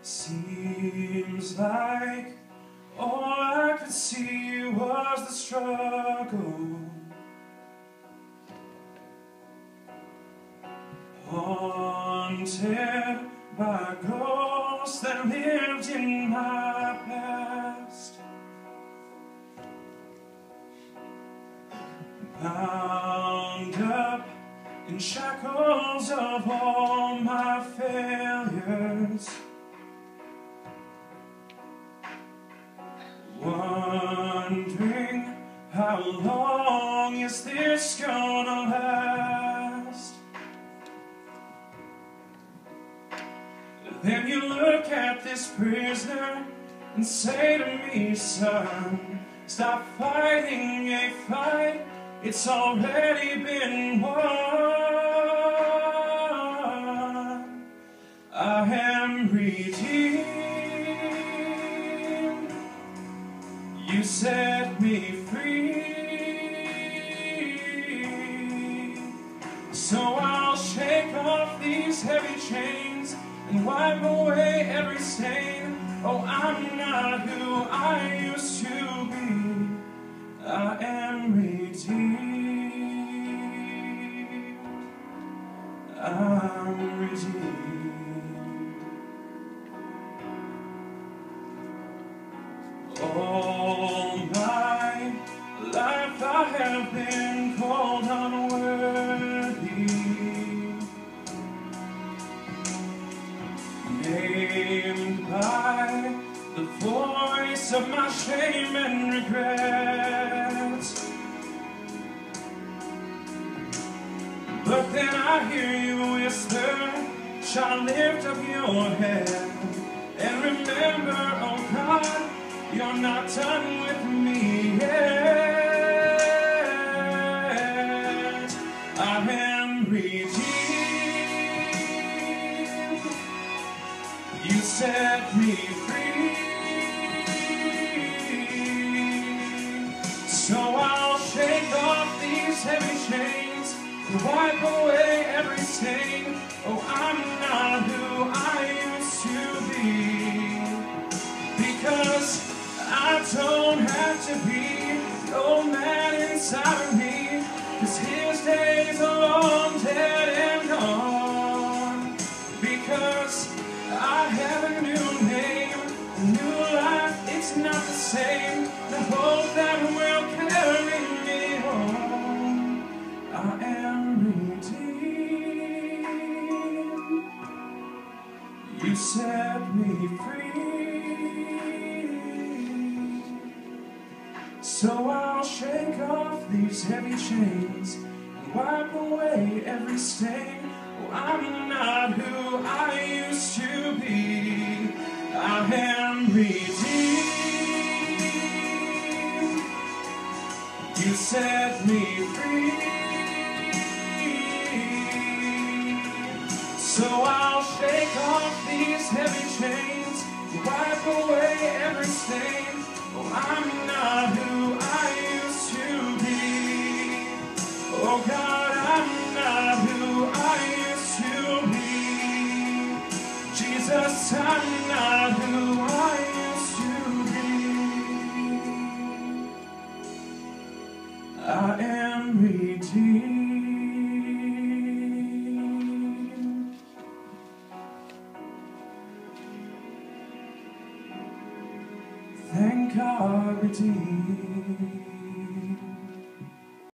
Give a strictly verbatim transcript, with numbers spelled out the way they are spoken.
Seems like all I could see was the struggle, haunted by ghosts that lived in my past, bound up in shackles of all my failures, wondering how long is this gonna last. Then you look at this prisoner and say to me, son, stop fighting a fight, it's already been won. I am redeemed, you set me free. So I'll shake off these heavy chains and wipe away every stain. Oh, I'm not who I used to be. I am redeemed. I'm redeemed. All my life I have been called unworthy, named by the voice of my shame and regret. But then I hear you whisper, child, lift up your head and remember, oh God, you're not done with me yet. I am redeemed, you set me free. So I'll shake off these heavy chains, wipe away every stain. Oh, I'm not who I used to be, because I don't have to be the old man inside of me, cause his days are long dead and gone. Because I have a new name, a new life, it's not the same. The hope that will carry me home. I am redeemed, you set me free. So I'll shake off these heavy chains and wipe away every stain. Oh, I'm not who I used to be. I am redeemed, you set me free. So I'll shake off these heavy chains, wipe away every stain. Oh, I'm not who I used to be. Oh God, I'm not who I used to be. Jesus, I'm not who I used to be. I am redeemed. Thank God, redeemed.